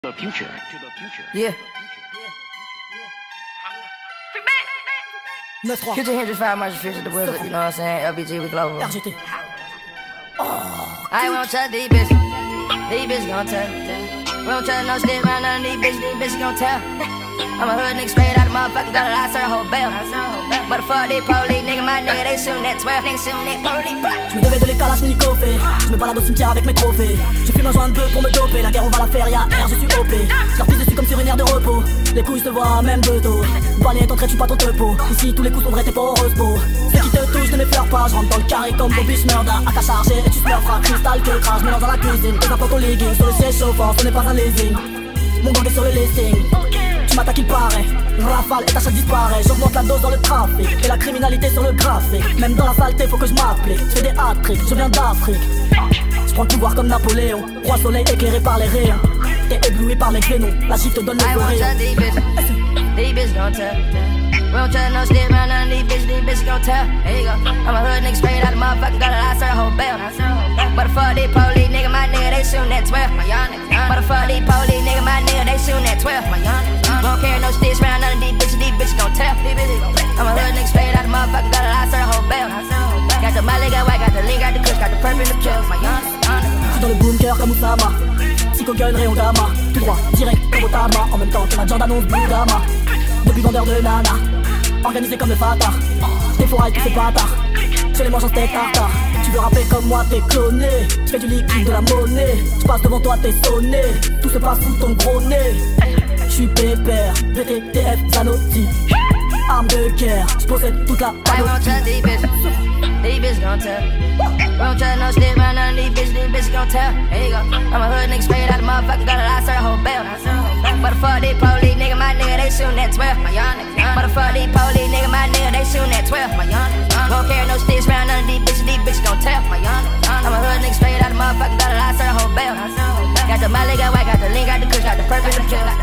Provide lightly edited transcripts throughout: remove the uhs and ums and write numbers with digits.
the future. Yeah. Future Hendrix, 5 Marshall Fisher, the Wizard, you know what I'm saying? LBG, we global. RGT. I won't touch these bitches. These bitches gon' tell. We don't trust no shit around none of these bitches gon' tell. I'm a hood nigga straight out of motherfucker, got a lot, serve a whole bell. But the fuck these police, nigga, my nigga, they shootin' that 12, nigga shootin' that police. Je me devais de les Kalachnikov, je me balade au cimetière avec mes trophées. Je fume un joint de bœuf pour me doper, la guerre on va la faire, y'a R, je suis OP. Je leur pisse dessus comme sur une aire de repos, les couilles se voient même de dos. Balai est entré, tu pas ton topo, ici tous les coups sont vrais, t'es pas heureuse beau. Ceux qui te touchent ne m'effleurent pas, je rentre dans le carré comme Bobby Schmurda. AK chargé et tu smurfras, cristal que crash, mélange dans la cuisine. Tes implantes au legging, sur le siège chauffant, ce n'est pas un leasing. Mon gang est sur le listing. Tu m'attaques il paraît, rafale et ta chatte disparaît. J'augmente la dose dans le trafic et la criminalité sur le graphique. Même dans la saleté faut que je m'applique. Je fais des hat-tricks, je viens d'Afrique. Je prends le pouvoir comme Napoléon, roi soleil éclairé par les rayons. T'es ébloui par mes créneaux, la gifle te donne le gorille. These bitches gon' tell. We don't trust no shit around none of these bitches gon' tell. There you go. I'm a hood nigga straight out of motherfucker, got a lot, serve a whole bell. But the fuck these police, nigga, my nigga, they shootin' that 12. But the fuck these police, nigga, my nigga, they shootin' that 12. Don't carry no sticks around none of these bitches gon' tell. I'm a hood nigga straight out of motherfucker, got a lot, serve a whole bell. Got the Molly, got white, got the lean, got the kush, got the purple, the pills. J'suis dans le bunker comme Oussama, Psycho Gun, rayon gamma. Tout droit, direct comme Otama, en même temps que la Jordan 11 Blue Gamma. Depuis vendeur de nana, organisé comme le Fata. J't'ai fourraille tous ces bâtards, je les mange en steak tartare. Tu veux rapper comme moi, t'es cloné. J'fais du liquide, de la monnaie. J'passe devant toi, t'es sonné. Tout se passe sous ton gros nez. J'suis pépère, VTTF, Zanotti. Arme de guerre, j'possède toute la panoplie. These bitches gon' tell. We don't trust no shit around none of these bitches gon' tell. There you go. I'm a hood nigga straight out of motherfucker, got a lot, serve a whole bell. But the fuck these police, nigga, my nigga, they shootin' that 12. But the fuck these police, nigga, my nigga, they shootin' that 12. Won't carry no sticks around none of these bitches gon' tell. I'm a hood nigga straight out of motherfucker, got a lot, serve a whole bell. Got the Molly, got white, got the lean, got the kush, got the purple, the pills.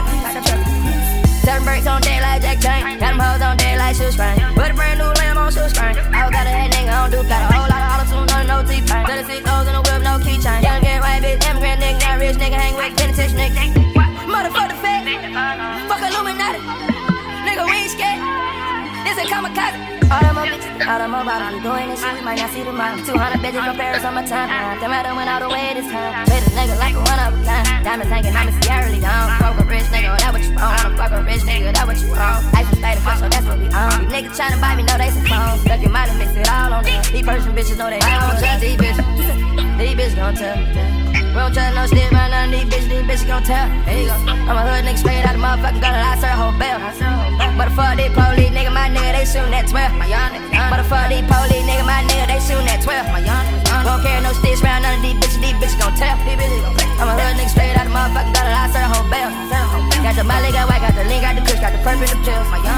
Seven bricks on deck like Jack Dane. Got them hoes on deck like shoestring. Put a brand new lamb on shoestring. I got a head nigga on Duke. Got a whole lot of auto-tune, no T-pain. 36 O's in the whip, no keychain. Young get right, bitch, immigrant nigga, not rich nigga, hang with penitentiary nigga. Motherfucker fed. Fuck Illuminati. Nigga, we ain't scared. This a kamikaze. All them up bitches, all them up bottles. Doing this shit, we might not see tomorrow. 200 bitches from Paris on my time. Them matter went all the way this time. Treat a nigga like a one of a kind. Diamonds hanging, I'm a Sierra Leone. Fuck a rich nigga, that what you want. Fuck a rich nigga, that what you want. I from state of fuck, so that's what we own. These niggas tryna buy me, know they some clones. Stuck in my mix it all on them. These Persian bitches know they all on trust these bitches. These bitches gon' tell. We don't trust no shit around none of these bitches gon' tell. There you go. I'm a hood nigga straight out of motherfucker, got a lot, serve a whole bell. But the fuck these police, nigga, my nigga, they shootin' that 12. But the fuck these police, nigga, my nigga, they shootin' that 12. Won't carry no sticks around none of these bitches gon' tell. I'm a hood nigga straight out of motherfucker, got a lot, serve a whole bell. Got the Molly, got white, got the lean, got the kush, got the purple, the pills.